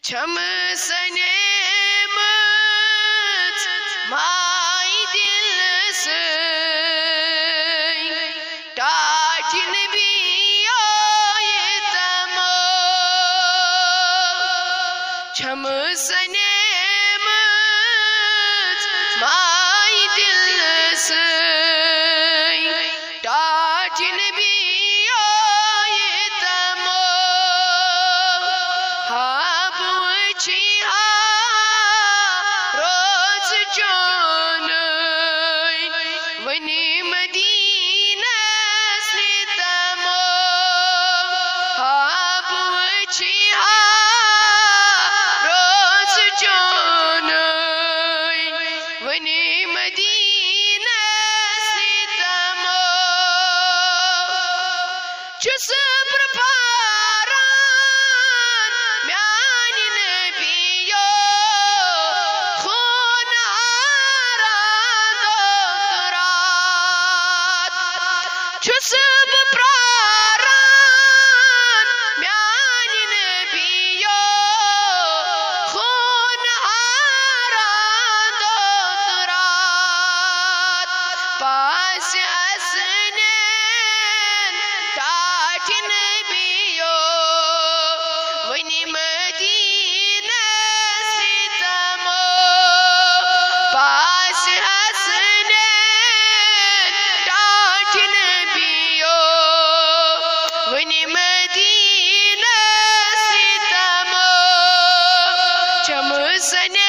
छम सने माई दिल से टाटिन भी आए तमो छम सने माई दिल से टाटिन भी आए तमो रोज जान वनी मदीना से तमो रोज जान वनी मदीना से तमो चुस सब प्राण म्यान नबियो खून आरान दोतरात पास असने टाट नबियो वनी मदीना से तमो पास असने टाट मदीना से तमो छम सने